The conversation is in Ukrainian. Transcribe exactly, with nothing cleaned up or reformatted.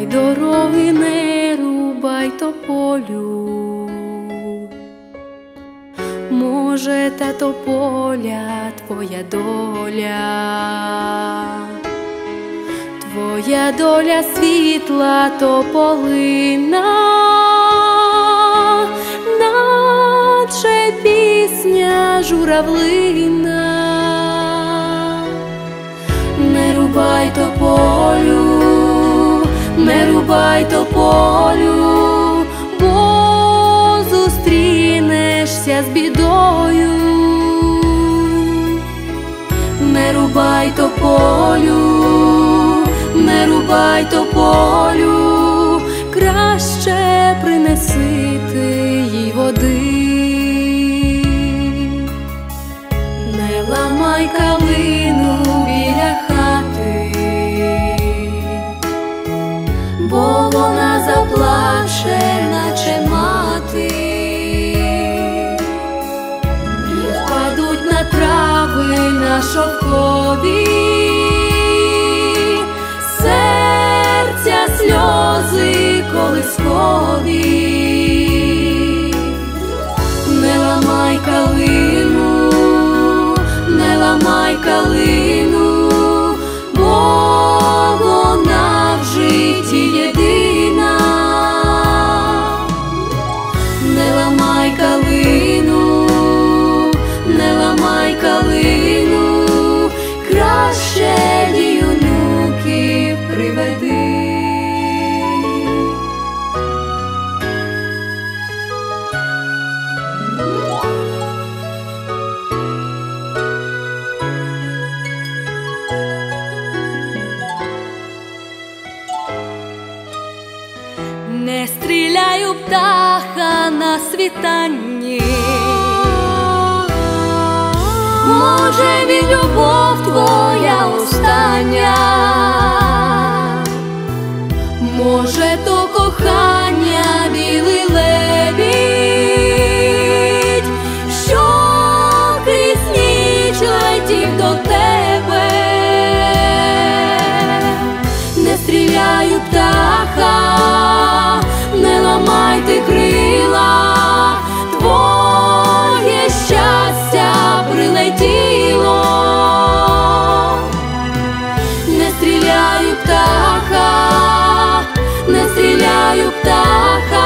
край дороги не рубай тополю. Може, та тополя твоя доля, твоя доля світла тополина, наче пісня журавлина. Не рубай тополю, не рубай тополю, бо зустрінешся з бідою. Не рубай тополю, не рубай тополю, краще принеси ти їй води. Не ламай калину біля хати, бо вона заплаче, наче мати. І впадуть на трави на шовкові, серця сльози колискові. Не ламай калину, не ламай калину, бо вона в житті єдина. Не ламай калину, не ламай калину, краще їй онуків приведи. Не стріляй у птаха на світанні, може, він любов твоя остання, може, то кохання білий лебідь, що крізь ніч летів до тебе. Не стріляй у птаха, не ламай ти крила, твоє щастя прилетіло. Не стріляй у птаха, не стріляй у птаха,